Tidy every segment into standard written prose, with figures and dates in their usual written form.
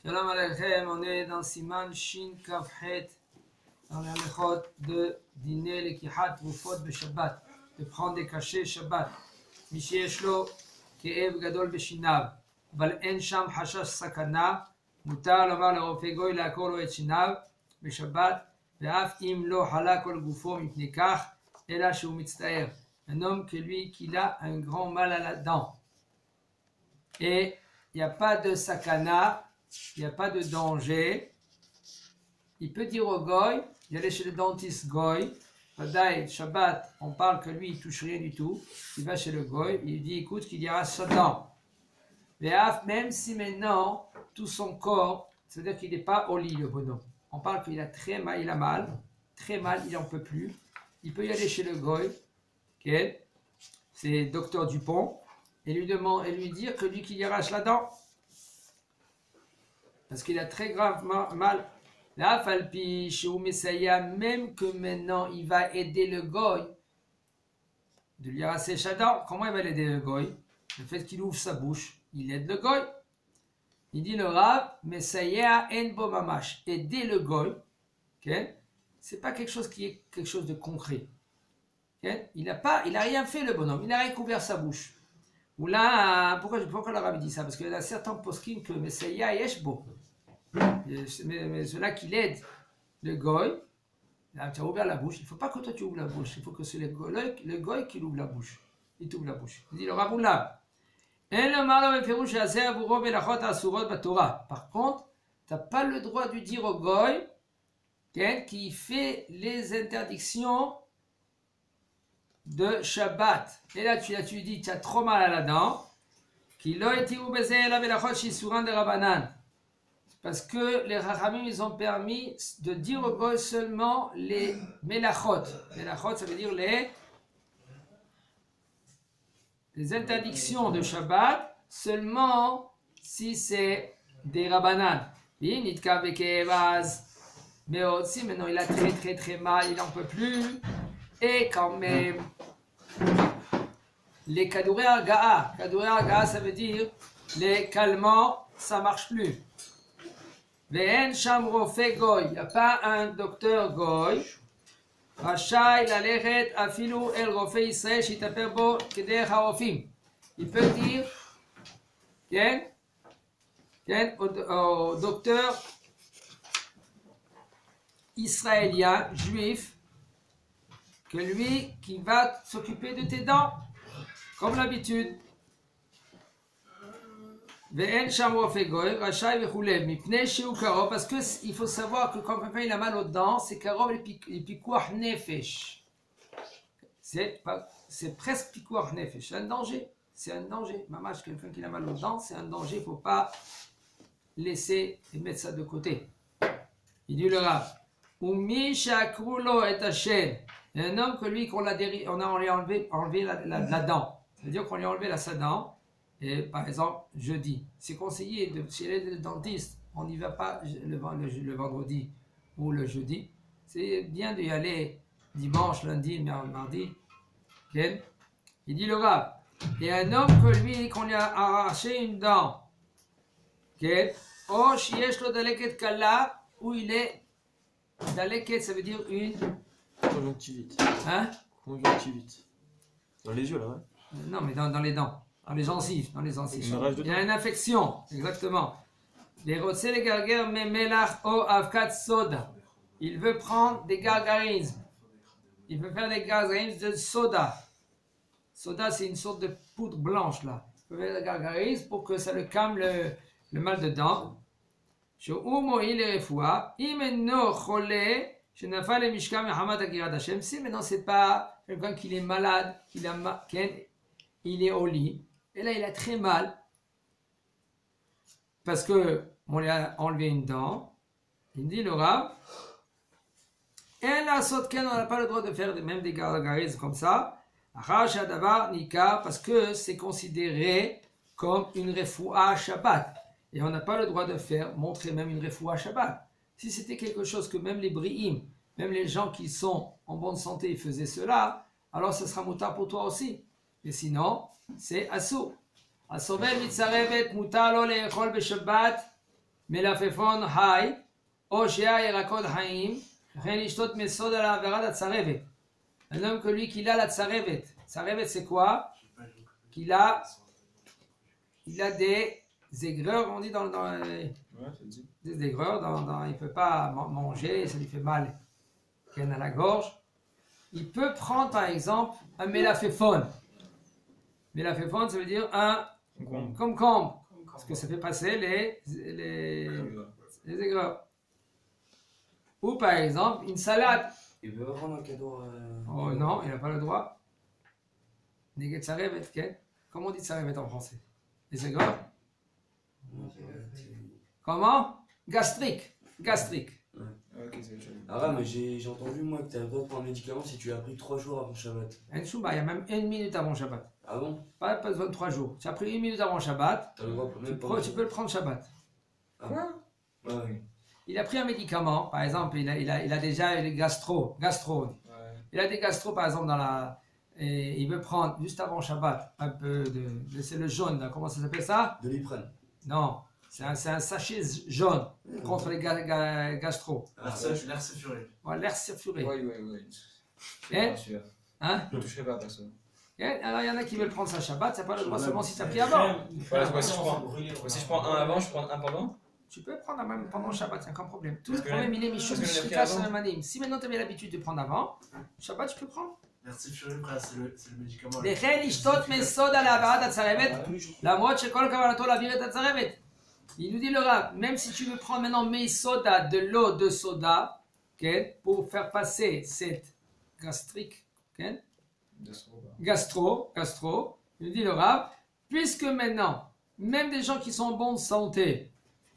Shalom Aleichem, on est dans Siman Shin Kafhet, dans les halachot de dîner les kihat rufot be Shabbat, de prendre des cachets Shabbat. Mishi yeshlo ke'ev gadol beshinav, אבל אין שם חשש סכנה, מותר לומר לרופא גוי לעקור לו את שיניו בשבת, ואף אם לא חלה כל גופו מפני כך, אלא שהוא מצטער. Un homme que lui qu'il a un grand mal à la dent. Et il n'y a pas de sakana, il n'y a pas de danger. Il peut dire au goy, il allait chez le dentiste goy, Vadaï, Shabbat, on parle que lui il touche rien du tout. Il va chez le goy, il dit écoute qu'il y aura sa dent. Même si maintenant tout son corps, c'est-à-dire qu'il n'est pas au lit le bonhomme. On parle qu'il a très mal, il a mal, très mal, il n'en peut plus. Il peut y aller chez le goy, okay. C'est docteur Dupont, et lui dire que lui qu'il y arrache la dent. Parce qu'il a très gravement mal. La falpi chez Messaya, même que maintenant il va aider le goy de lui arracher sa dent. Comment il va l'aider le goy? Le fait qu'il ouvre sa bouche, il aide le goy. Il dit le Rav, Messaya en bo mamash. Aider le goy, okay? C'est pas quelque chose qui est quelque chose de concret. Okay? Il a rien fait le bonhomme, il a rien couvert sa bouche. Ou là, pourquoi le Rav dit ça? Parce qu'il y a certains poskim que Messaya yeshbo. Mais cela qui l'aide, le goy, là, tu as ouvert la bouche, il ne faut pas que toi tu ouvres la bouche, il faut que c'est le goy qui ouvre la bouche. Il t'ouvre la bouche. Il dit le Rav là. Par contre, tu n'as pas le droit de dire au goy qui fait les interdictions de Shabbat. Et là, tu dis, tu as trop mal à la dent. Parce que les Rachamim, ils ont permis de dire au goy seulement les melachot. Melachot, ça veut dire les interdictions de Shabbat, seulement si c'est des Rabbanan. Mais aussi, maintenant, il a très mal, il n'en peut plus. Et quand même, les Kadouré Arga'a, ça veut dire les calmants, ça ne marche plus. Ve'en sham rofé goy, il n'y a pas un docteur goy. Rachai lalechet afilu el rofé Israël shitaper bo kederech harofim. Il peut dire, au docteur israélien, juif, que lui qui va s'occuper de tes dents, comme l'habitude. Parce qu'il faut savoir que quand quelqu'un il a mal aux dents, c'est karov le pikuach nefesh. C'est presque pikuach nefesh. C'est un danger. C'est un danger. Mamash, quelqu'un qui a mal aux dents, c'est un danger. Il ne faut pas laisser et mettre ça de côté. Il dit le Rav. Umi shakrulo et hachem. Il y a un homme que lui, on lui a enlevé la dent. C'est-à-dire qu'on lui a enlevé sa dent. Et par exemple, jeudi, c'est conseillé chez le dentiste, on n'y va pas le vendredi ou le jeudi. C'est bien d'y aller dimanche, lundi, mardi. Okay? Il dit le Rav. Et un homme que lui, qu'on lui a arraché une dent, ou shiesh lo daleket kala, où il est daleket, ça veut dire une conjonctivite. Hein? Conjonctivite. Dans les yeux là, ouais. Non, mais dans les dents. Dans les gencives. Il y a une infection, exactement. Les rotsé les gargares melach o avkat soda. Il veut prendre des gargarismes. Il veut faire des gargarismes de soda. Soda, c'est une sorte de poudre blanche là. Il veut faire des gargarismes pour que ça le calme le mal de dents. Si maintenant c'est pas quelqu'un qui est malade, il est au lit. Et là, il a très mal parce qu'on lui a enlevé une dent. Il dit le Rav, et la sotken, on n'a pas le droit de faire même des gargarismes comme ça. Parce que c'est considéré comme une refoua Shabbat. Et on n'a pas le droit de montrer même une refoua Shabbat. Si c'était quelque chose que même les bri'im, même les gens qui sont en bonne santé faisaient cela, alors ce sera moutar pour toi aussi. Et sinon, c'est assour. Asovel mitzarevet mutar lo le'echol b'Shabbat מלפפון חי, או שהיה ירקות חיים, וכן לשתות מסוד על העבירת הצרבת. Un homme que lui qu'il a la tsarevet. Tsarevet c'est quoi? Qu'il a des aigreurs, on dit des aigreurs, il ne peut pas manger, ça lui fait mal qu'il y en a à la gorge. Il peut prendre par exemple un mélaféphone. Mélaféphone ça veut dire un concombre, parce que ça fait passer les aigreurs. Ou par exemple une salade. Il veut prendre un cadeau. Oh non, il n'a pas le droit. Neget tsarevet, comment on dit tsarevet en français? Les aigreurs? Comment? Gastrique. Gastrique. Ouais. Ok, c'est autre chose. Ah, mais j'ai entendu moi que tu n'avais pas de prendre un médicament si tu l'as pris 3 jours avant Shabbat. Il y a même 1 minute avant Shabbat. Ah bon? Pas besoin de 3 jours. Tu as pris 1 minute avant Shabbat, T'as le droit même tu peux le prendre Shabbat. Ah bon? Ouais, oui. Il a pris un médicament, par exemple, il a déjà les gastro. Ouais. Il a des gastro, par exemple, et il veut prendre juste avant Shabbat un peu c'est le jaune, là, comment ça s'appelle ça? De l'iprène. Non, c'est un sachet jaune contre les gastro. Ah, L'air sulfuré. Ouais, l'air sulfuré. Oui. Hein? Hein? Je ne toucherai pas, personne. Alors il y en a qui veulent prendre ça Shabbat, c'est pas le droit seulement si tu as pris avant. Voilà, si je prends un avant, je prends un pendant. Tu peux prendre même pendant Shabbat, il n'y a aucun problème. Tout Parce le que problème, il est parce Michou, que je l'ai pris Shika, avant. Shalamanim. Si maintenant tu avais l'habitude de prendre avant, Shabbat, tu peux prendre. L'air sulfuré, c'est le médicament. לכן לשתות מסוד על העברת הצרבת, למרות שכל כוונתו להעביר את הצרבת. Il nous dit le Rav, même si tu veux prendre maintenant mes soda, de l'eau de soda, okay, pour faire passer cette gastrique, okay, gastro, il nous dit le Rav, puisque maintenant, même des gens qui sont en bonne santé,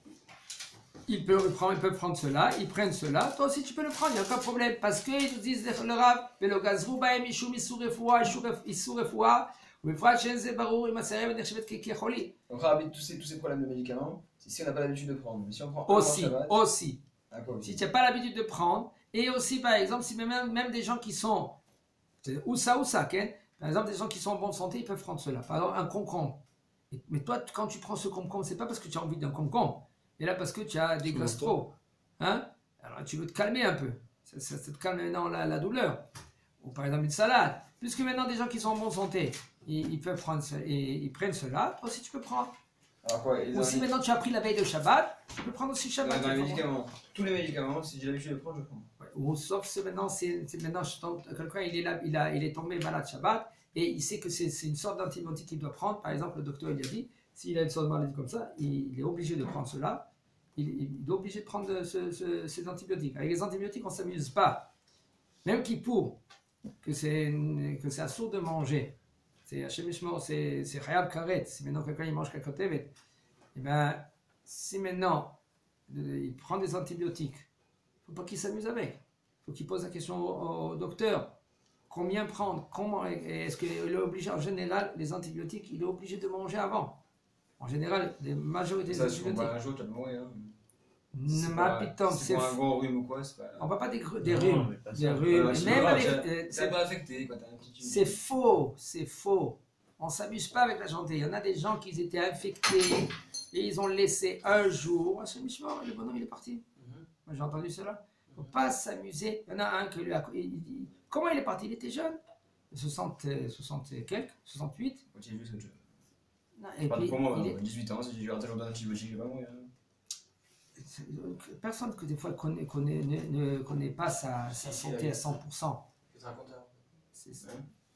ils peuvent prendre cela, ils prennent cela, toi aussi tu peux le prendre, il n'y a aucun problème, parce qu'ils nous disent le Rav, le gazrou baem ishum isur refoua, ou בפרט שאין זה ברור אם הצרבת נחשבת כחולית. Donc, Rabbi, tous ces problèmes de médicaments, c'est si on n'a pas l'habitude de prendre. Mais si on prend un Shabbat, Aussi. à quoi, Si tu n'as pas l'habitude de prendre, et aussi par exemple, si même des gens qui sont, ou ça, par exemple des gens qui sont en bonne santé, ils peuvent prendre cela. Par exemple, un concombre. Mais toi, quand tu prends ce concombre, c'est pas parce que tu as envie d'un concombre, et là parce que tu as des gastro. Hein? Alors tu veux te calmer un peu. Ça te calme maintenant la douleur. Ou par exemple une salade. Puisque maintenant des gens qui sont en bonne santé, ils peuvent prendre ils prennent cela, toi aussi tu peux prendre. Alors quoi, Ou si maintenant tu as pris la veille de Shabbat, tu peux prendre aussi Shabbat. dans les médicaments, tous les médicaments, si j'ai l'habitude de prendre, je prends. Ouais, ou sauf c'est maintenant, quelqu'un il est tombé malade Shabbat et il sait que c'est une sorte d'antibiotique qu'il doit prendre. Par exemple, le docteur il a dit, s'il a une sorte de maladie comme ça, il est obligé de prendre cela. Il est obligé de prendre ces antibiotiques. Avec les antibiotiques, on ne s'amuse pas. Même Kippour, que c'est assourd de manger. C'est Khayab Karet. Si maintenant quelqu'un il mange quelque chose, et bien, si maintenant il prend des antibiotiques, il ne faut pas qu'il s'amuse avec. Il faut qu'il pose la question au docteur. Combien prendre? Comment? Est-ce qu'il est obligé? En général, les antibiotiques, il est obligé de manger avant. En général, la majorité des Ça, si on antibiotiques. boit un jour, tu vas mourir. Hein. C'est un gros rhume ou quoi, c'est pas. on ne va pas des rhumes. Des rhumes. c'est Même pas avec, grave, c'est pas affecté quand t'as un petit. c'est faux. On ne s'amuse pas avec la santé. Il y en a des gens qui étaient infectés et ils ont laissé un jour. Le bonhomme il est parti. Moi j'ai entendu cela. Il ne faut pas s'amuser. Il y en a un qui lui a. Comment il est parti? Il était jeune. 60 et quelques, 68. Quand il est juste autre chose. Non, et Pas puis, pour moi, il est- 18 ans, si j'ai raté longtemps d'antibiotiques, je vais pas mourir. personne que des fois ne connaît pas sa santé à 100%. C'est-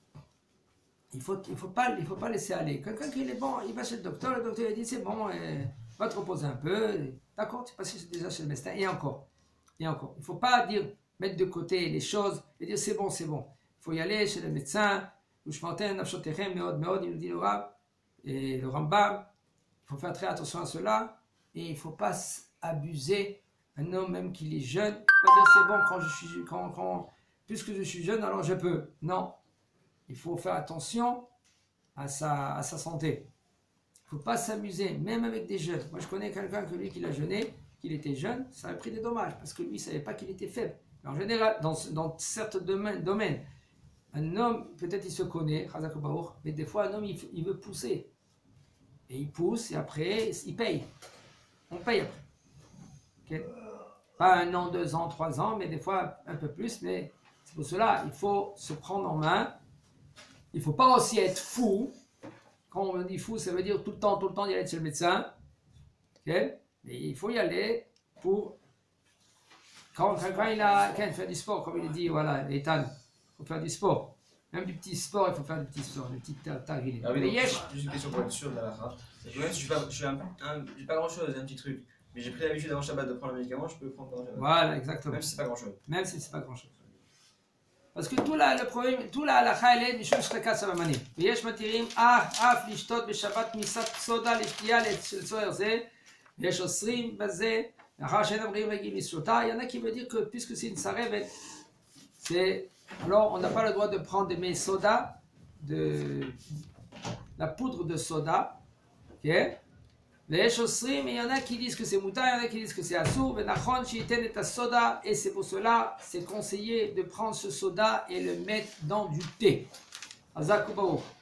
Il faut pas laisser aller. Quelqu'un qui est bon, il va chez le docteur il dit c'est bon, va te reposer un peu. D'accord, tu passes déjà chez le médecin. Et encore. Il ne faut pas mettre de côté les choses et dire c'est bon. Il faut y aller chez le médecin. Il nous dit le Rav et le Rambam. Il faut faire très attention à cela. Et il ne faut pas abuser. Un homme, même qu'il est jeune, il ne faut pas dire c'est bon, puisque je suis jeune, alors je peux. Non. Il faut faire attention à sa santé. Il ne faut pas s'amuser, même avec des jeunes. Moi, je connais quelqu'un que lui, qui l'a jeûné, qu'il était jeune, ça a pris des dommages, parce que lui, il ne savait pas qu'il était faible. Mais en général, dans certains domaines, un homme, peut-être il se connaît, mais des fois, un homme, il veut pousser. Et il pousse, et après, il paye. On paye après. Okay? Pas 1 an, 2 ans, 3 ans, mais des fois un peu plus. Mais c'est pour cela, il faut se prendre en main. Il ne faut pas aussi être fou. Quand on dit fou, ça veut dire tout le temps y aller chez le médecin. Okay? Mais il faut y aller pour... Quand il fait du sport, comme il dit, voilà, Ethan, il faut faire du sport. Même du petit sport, il faut faire du petit sport, des petites targines. Ah oui, Mais donc, yesh, juste une question pour être sûr de la halakha. C'est que même si j'ai pas grand chose, un petit truc, mais j'ai pris l'habitude avant Shabbat de prendre le médicament, je peux le prendre pendant Shabbat. voilà, exactement. Même si c'est pas grand chose. Même si c'est pas grand chose. Parce que le problème, tout la halakha, elle est du chose shrekat samamanim. ויש מתירים אף לשתות בשבת מיסת סודה לשתייה של צוער זה, ויש אוסרים בזה, לאחר שאין אמרים רגיל לשתותה. Il y en a qui veulent dire que puisque c'est une sarevet, c'est alors on n'a pas le droit de prendre des soda, de la poudre de soda, ok? ויש אוסרים, il y en a qui disent que c'est mouta, il y en a qui disent que c'est assour, ונכון שייתן את הסודה, et c'est pour cela, c'est conseillé de prendre ce soda et le mettre dans du thé. Hazak Baruch.